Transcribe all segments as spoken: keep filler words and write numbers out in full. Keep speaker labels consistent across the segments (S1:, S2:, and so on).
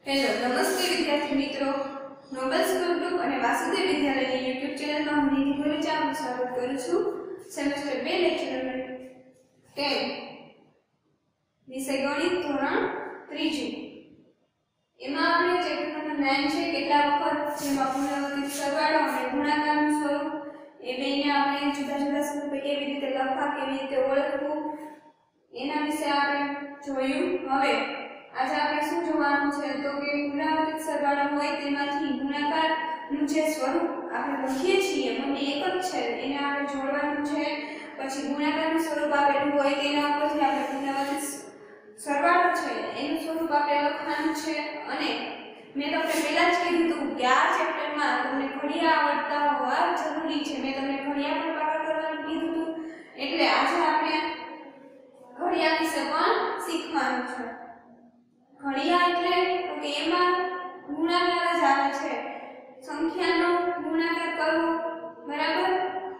S1: Hello નમસ્તે વિદ્યાર્થી મિત્રો, નોબલ સ્કૂલ ગ્રુપ અને વાસુદેવ વિદ્યાલયની યુટ્યુબ ચેનલમાં હું નિધિ ભરૂચા આપનું સ્વાગત કરું છું. સેમેસ્ટર બે લેક્ચર નંબર દસ વિષય ગણિત ધોરણ ત્રીજું. એમાં આપણે ચેપ્ટર નંબર નવ છે કેટલા વખત, જેમાં પુનરાવર્તિત સરવાળો અને ગુણાકારનું સ્વરૂપ એ બેને આપણે જુદા જુદા સ્વરૂપે કેવી રીતે લખવા, કેવી રીતે ઓળખવું એના વિશે આપણે જોયું. હવે आज આપણે શું જોવાનું છે તો કે પુનરાવર્તિત સરવાળો હોય તેમાંથી ગુણાકારનું જે સ્વરૂપ આપણે લખીએ છીએ બંને એક જ છે એને આપણે જોડવાનું છે. પછી ગુણાકારનું સ્વરૂપ આપેલું હોય તેના ઉપરથી આપણે પુનરાવર્તિત સરવાળો છે એનું સ્વરૂપ આપણે લખવાનું છે. અને મેં તમને પહેલા જ કીધું હતું કે આ ચેપ્ટરમાં તમને ઘડિયા આવડતા હોવા જરૂરી છે. મેં તમને ઘડિયા પર પાકા કરવાનું કીધું હતું, એટલે આજે આપણે ઘડિયા વિશે પણ શીખવાનું છે. ઘડિયા એટલે તો કે એમાં ગુણાકાર જ આવે છે, સંખ્યાનો ગુણાકાર કરવો, બરાબર.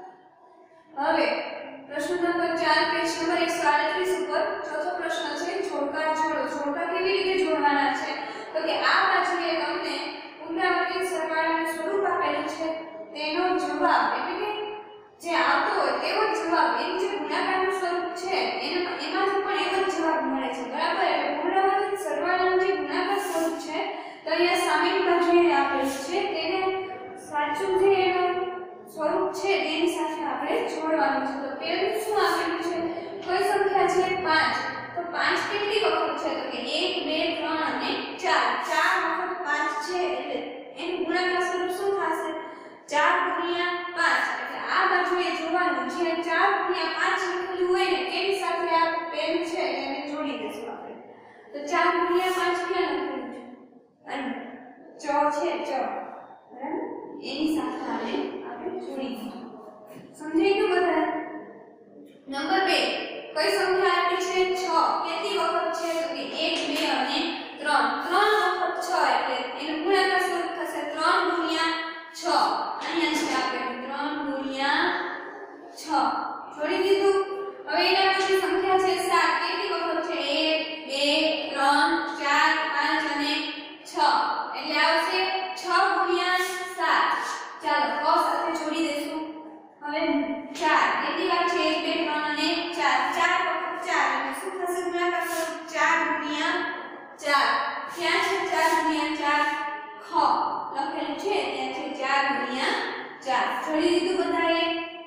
S1: હવે પ્રશ્ન નંબર ચાર પેજ નંબર એકસો આડત્રીસ ઉપર ચોથો પ્રશ્ન છે જોડકા જોડો. જોડકા કેવી રીતે જોડવાના છે તો કે આ બાજુએ તમને પુનરાવર્તિત સરવાળાનું સ્વરૂપ આપેલું છે, તેનો જવાબ એટલે કે જે આવતો હોય તેવો જ જવાબ, એનું જે ગુણાકારનું સ્વરૂપ છે એના એમાંથી પણ એવો જ જવાબ મળે છે, બરાબર. એટલે પુનરાવર્તિત સરવાળાનું જે ગુણાકાર સ્વરૂપ છે તો અહીંયા સામેની બાજુએ આપેલું છે, તેને સાચું જે એનું સ્વરૂપ છે તેની સાથે આપણે જોડવાનું છે. તો પહેલું શું આપેલું છે, કોઈ સંખ્યા છે પાંચ, તો પાંચ કેટલી વખત છે તો કે એક બે ત્રણ અને ચાર. ચાર વખત પાંચ છે એટલે એનું ગુણાકાર સ્વરૂપ શું થશે, ચાર ગુણ્યા પાંચ. એટલે આ બાજુએ જોવાનું જે ચાર ગુણ્યા પાંચ લખેલું હોય ને તેની સાથે આ પેન છે એને જોડી દેશું આપણે. તો ચાર ગુણ્યા પાંચ ક્યાં લખેલું છે, અને ચ છે ચ, બરાબર, એની સાથે આપણે આપણે જોડી દીધું. સમજાઈ ગયું બધા? નંબર બે, કઈ સંખ્યા આપી છે છ, કેટલી વખત છે તો કે એક બે અને ત્રણ. ત્રણ વખત છ એટલે એનું ગુણાકાર સ્વરૂપ થશે ત્રણ ગુણ્યા છ. અહીંયા છે આપેલું ત્રણ ગુણ્યા છ, જોડી દીધું. હવે એના પછી સંખ્યા છે સાત, કેટલી વખત છે એક બે ત્રણ ચાર પાંચ અને છ, એટલે આવશે છ ગુણ્યા સાત. ચાલો ક સાથે જોડી દેશું. હવે ચાર, કેટલી વાર છે એક બે ત્રણ અને ચાર. ચાર વખત ચાર એટલે શું થશે ગુણાકાર સ્વરૂપ ચાર ગુણ્યા ચાર. ક્યાં છે ચાર ગુણ્યા ચાર, ખ લખેલું છે ત્યાં છે ચાર ગુણ્યા ચાર. જોડી દીધું બધાએ.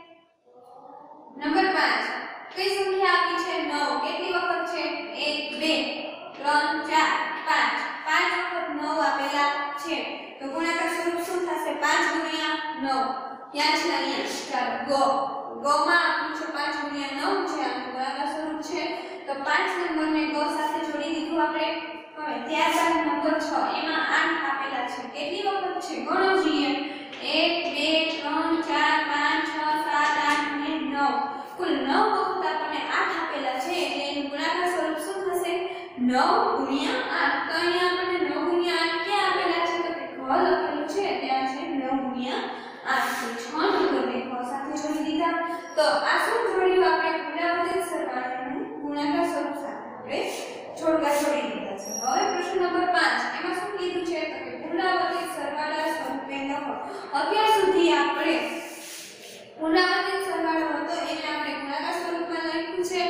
S1: નંબર પાંચ, કઈ સંખ્યા આપી છે નવ, કેટલી વખત છે એક બે ત્રણ ચાર પાંચ. પાંચ વખત નવ આપેલા છે તો ગુણાકાર સ્વરૂપ શું થશે પાંચ ગુણ્યા નવ. ક્યાં છે અહીંયા, ચાલો ગો ગો માં આપ્યું છે પાંચ ગુણ્યા નવ છે, આનું ગુણાકાર સ્વરૂપ છે. તો પાંચ નંબરને ગો સાથે જોડી દીધું આપણે. હવે ત્યારબાદ નંબર છ, એમાં આઠ આપેલા છે, કેટલી વખત છે ગણો જોઈએ. એક બે ત્રણ ચાર પાંચ છ સાત આઠ અને નવ. કુલ નવ વખત આપણને આઠ આપેલા છે એટલે એનું ગુણાકાર સ્વરૂપ શું થશે નવ ગુણ્યા આઠ. તો અહીંયા આપણને નવ ગુણ્યા આઠ ક્યાં આપેલા છે તો કે ઘ લખેલું છે ત્યાં છે નવ ગુણ્યા આઠ. તો છ નંબરને ઘ સાથે જોડી દીધા. તો આ શું જોડ્યું આપણે પુનરાવર્તિત સરવાળાનું ગુણાકાર સ્વરૂપ સાથે આપણે જોડકા જોડી દીધા છે. હવે પ્રશ્ન નંબર પાંચ, એમાં શું કીધું છે તો કે પુનરાવર્તિત સરવાળા સ્વરૂપે લખો. અત્યાર સુધી આપણે પુનરાવર્તિત સરવાળો હતો એને આપણે ગુણાકાર સ્વરૂપમાં લખ્યું છે,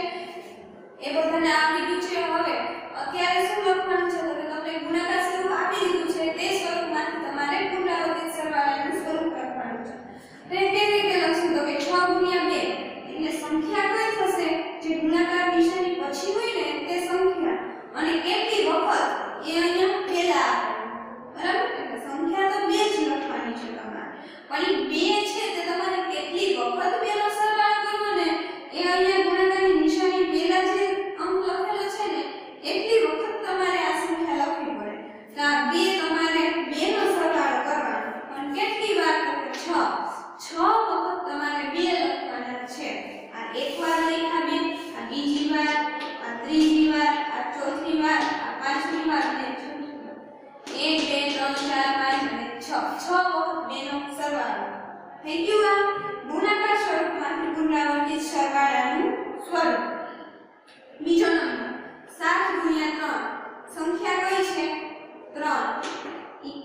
S1: એ બધાને આવડી ગયું છે. હવે અત્યારે શું લખવાનું છે તો કે તમને ગુણાકાર સ્વરૂપ આપી દીધું છે, તે સ્વરૂપમાંથી તમારે પુનરાવર્તિત સરવાળાનું સ્વરૂપ લખવાનું છે. તો એ કેવી રીતે લખશું તો કે છ ગુણ્યા બે એટલે સંખ્યા કઈ થશે જે ગુણાકાર નિશાની પછી હોય ને તે સંખ્યા, અને કેટલી વખત એ અહીંયા પહેલા આપેલું, બરાબર. એટલે સંખ્યા તો બે જ લખવાની છે તમારે, પણ એ બે છે તે તમારે કેટલી વખત બેનો સરવાળો કરવો ને એ અહીંયા ગુણાકારની નિશાની પહેલા જે અંક લખેલો છે ને એટલી વખત તમારે આ સંખ્યા લખવી પડે. તો આ બે તમારે બેનો સરવાળો કરવાનો, પણ કેટલી વાર તો કે છ. છ વખત તમારે બે લખવાના છે. આ એક વાર લખ્યા બે, આ બીજી વાર, આ ત્રીજી વાર, આ ચોથી વાર, આ પાંચમી વાર અને છઠ્ઠી વાર. એક બે ત્રણ ચાર પાંચ અને છ. છ વખત બેનો સરવાળો થઈ ગયું. આ ગુણાકાર સ્વરૂપમાંથી પુનરાવર્તિત સરવાળાનું સ્વરૂપ. બીજો નંબર સાત ગુણ્યા ત્રણ, સંખ્યા કઈ છે ત્રણ.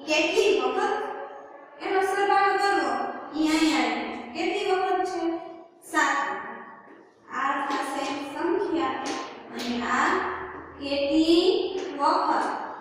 S1: કેટલી વખત એનો સરવાળો કરવો ઈ અહીંયા આવ્યું કેટલી વખત છે સાત આ થશે સંખ્યા અને આ કેટલી વખત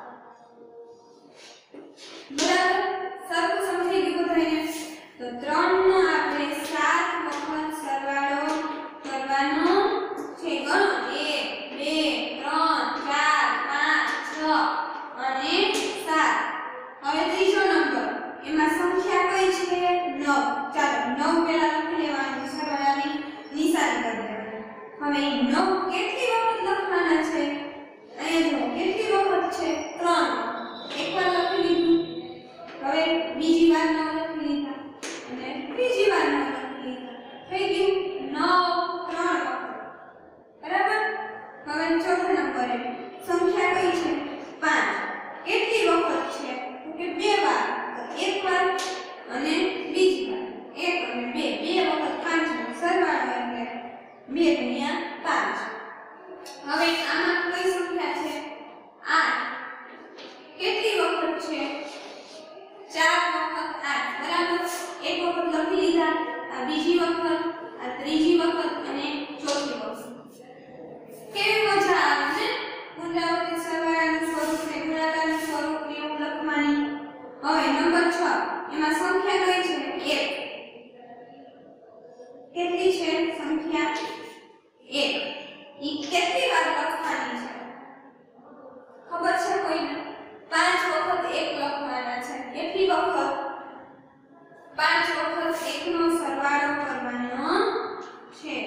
S1: બરાબર સરખું સમજી ગયું બધાને તો ત્રણ નો આપણે સાત વખત સરવાળો કરવાનો છે ગણો એક બે ત્રણ ચાર પાંચ છ અને સાત હવે ત્રીજો નંબર એમાં સંખ્યા કઈ છે નવ ચાલો નવ પહેલા લખી લેવાનું સરવાળાની નિશાની કરી દેવાની હવે નવ કેટલી વખત લખવાના છે અહીંયા જો કેટલી વખત છે ત્રણ એકવાર લખી લીધું હવે બીજી વાર નવ લખી લીધા અને ત્રીજી વાર નવ લખી લીધા થઈ ગયું નવ ત્રણ વખત બરાબર હવે ચોથો નંબર એ સંખ્યા કઈ છે પાંચ કેટલી વખત છે તો કે બે વાર તો એક વાર અને બીજી વાર એક અને બે બે વખત પાંચ નો સરવાળો એટલે બે ગુણ્યા પાંચ હવે આમાં કઈ સંખ્યા છે આઠ કેટલી વખત છે ચાર વખત આઠ બરાબર એક વખત લખી લીધા આ બીજી વખત આ ત્રીજી વખત અને ચોથી વખત કેવી મજા આવે ને પુનરાવર્તિત સરવાળાનું સ્વરૂપ ને ગુણાકારનું સ્વરૂપ ને એવું લખવાની હવે નંબર છ એમાં સંખ્યા કઈ છે એક કેટલી છે સંખ્યા એક ઈ કેટલી વાર લખવાની છે ખબર છે કોઈને પાંચ વખત એક લખવાના છે કેટલી વખત પાંચ વખત એક નો સરવાળો કરવાનો છે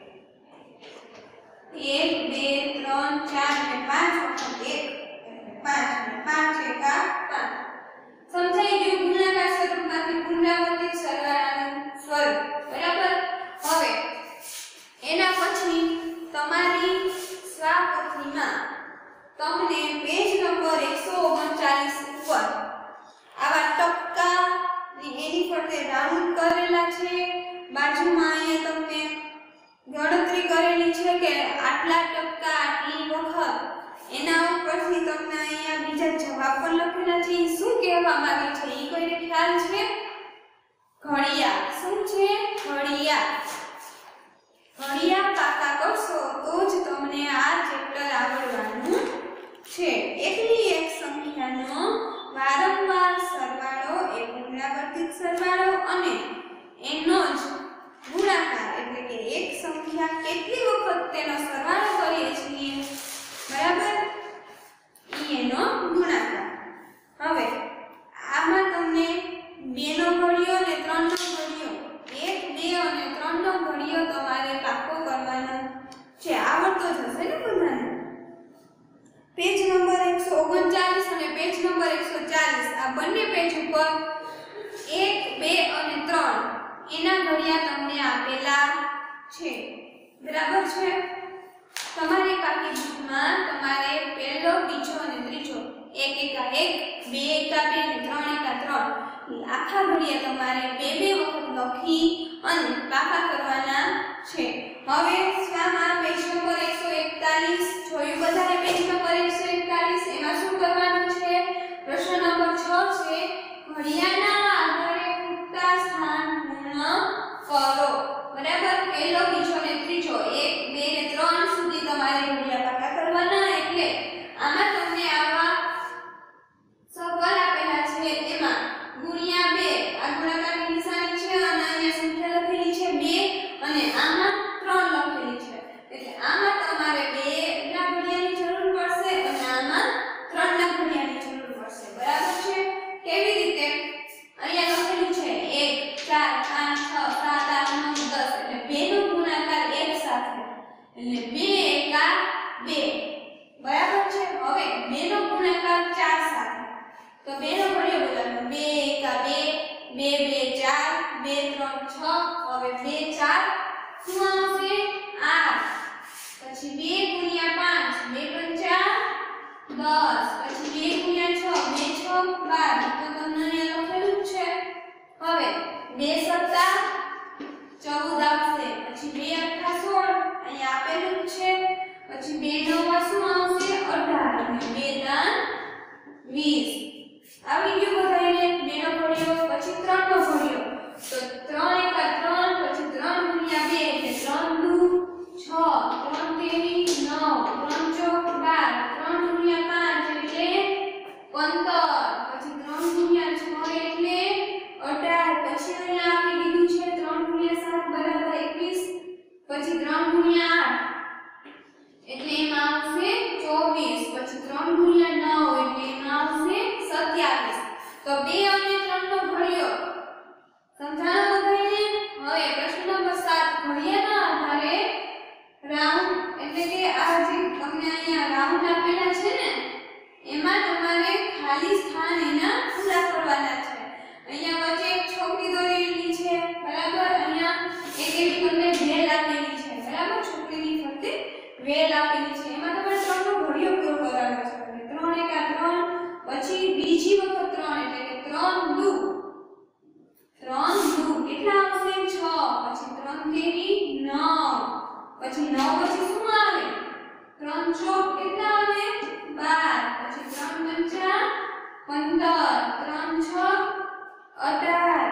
S1: એક બે ત્રણ ચાર ને પાંચ વખત એક પાંચ ને પાંચ એકા પાંચ સમજાઈ ગયું ગુણાકાર સ્વરૂપમાંથી પુનરાવર્તિત સરવાળાનું સ્વરૂપ બરાબર હવે એના પછી તમારી સ્વાપથીમાં તમને પેજ નંબર એકસો ઓગણચાલીસ ઉપર આવા ટપકા ને એની ફરતે રાઉન્ડ કરેલા છે બાજુમાં અહીંયા તમને ગણતરી કરેલી છે કે આટલા ટપકા આટલી વખત એના ઉપરથી તમને અહીંયા બીજા જવાબ પણ લખેલા છે ઈ શું કહેવા માંગે છે ઈ કોઈને ખ્યાલ છે ઘડિયા શું છે ઘડિયા ઘડિયા પાકા કરશો તો જ તમને આ ચેપ્ટર આવડવાનું છે એકલી એક સંખ્યાનો વારંવાર સરવાળો એ પુનરાવર્તિત સરવાળો અને એનો જ ગુણાકાર એટલે કે એક સંખ્યા કેટલી વખત તેનો સરવાળો કરીએ છીએ બરાબર ઈ એનો ગુણાકાર હવે આમાં તમને બે નો ઘડિયો અને ત્રણ નો ઘડિયો એક બે અને ત્રણ નો ઘડિયો તમારે પાકો કરવાનો છે આવડતો જ હશે ને બધાને પેજ નંબર એકસો ઓગણચાલીસ અને પેજ નંબર એકસો ચાલીસ આ બંને પેજ ઉપર એક બે અને ત્રણ એના ઘડિયા તમને આપેલા છે બરાબર છે તમારી પાકીટમાં તમારે પહેલો બીજો અને ત્રીજો એક એકા એક બે એકા બે અને ત્રણ એકા ત્રણ આખા ઘડિયા તમારે બે બે વખત લખી અને પાકા કરવાના છે હવે સ્વામાં પેજ નંબર એકસો એકતાલીસ જોયું બધાએ પેજ નંબર એકસો એકતાલીસ એમાં શું કરવાનું છે પ્રશ્ન નંબર છ છે ઘડિયાના આધારે ખૂટતા સ્થાન પૂર્ણ કરો બરાબર પહેલો બીજો અને ત્રીજો એક બે ને ત્રણ સુધી તમારે ઘડિયા પાકા કરવાના એટલે આમાં તમને આવા સર્કલ આપેલા છે એમાં ગુણ્યા બે આ ગુણાકારની નિશાની છે અને અહીંયા સંખ્યા લખેલી છે બે અને આમાં ત્રણ લખેલી છે એટલે આમાં તમારે બે ના ઘડિયાની જરૂર પડશે અને આમાં ત્રણ ના ઘડિયાની જરૂર પડશે બરાબર છે કેવી રીતે અહીંયા લખેલું છે એક ચાર પાંચ છ સાત આઠ નવ દસ એટલે બે નો ગુણાકાર એક સાથે એટલે બે એકા બે બરાબર છે હવે બે નો ગુણાકાર ચાર સાથે તો બે નો ઘડિયો બોલાવો બે એકા બે બે બે ચાર બે ત્રણ છ હવે બે ચાર શું આવશે આઠ પછી બે ગુણ્યા પાંચ બે પંચા દસ પછી બે ગુણ્યા છ બે છ બાર તો તમને અહીંયા લખેલું જ છે હવે બે સત્તા ચૌદ આવશે પછી બે અઠ્ઠા સોળ અહીંયા આપેલું જ છે પછી બે નવા શું આવશે અઢાર અને બે દાન વીસ આવી ગયું બધા ખાલી સ્થાન એના પૂરા કરવાના છે. અહીંયા વચ્ચે એક છોકરી દોરેલી છે, બરાબર. અહીંયા એક એવી તમને વેલ આપેલી છે, બરાબર. છોકરીની ફરતે વેલ આપેલી છે. એમાં તમારે ત્રણનો ઘડિયો પૂરો કરવાનો છે. ત્રણ એકા ત્રણ, પછી બીજી વખત ત્રણ એટલે કે ત્રણ દુ ત્રણ દુ કેટલા આવશે? છ. પછી ત્રણ તેરી નવ, પછી નવ પછી શું આવે? ત્રણ ચોક કેટલા આવે? બાર. પછી ત્રણ પંચા પંદર, ત્રણ છ અઢાર,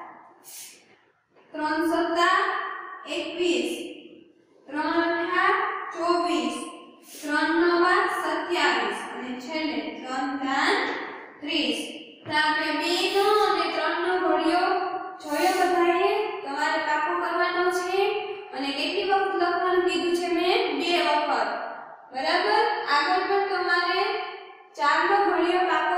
S1: ત્રણ સત્તા એકવીસ, ત્રણ અઠા ચોવીસ, ત્રણ નવા સત્યાવીસ અને છેલ્લે ત્રણ દાન ત્રીસ. તો આપણે બે નો અને ત્રણ નો ઘડિયો જોયો બધાએ. તમારે પાકો કરવાનો છે અને કેટલી વખત લખવાનું કીધું છે મેં? બે વખત, બરાબર. આગળ પણ તમારે ચાર નો ઘડિયો પાકો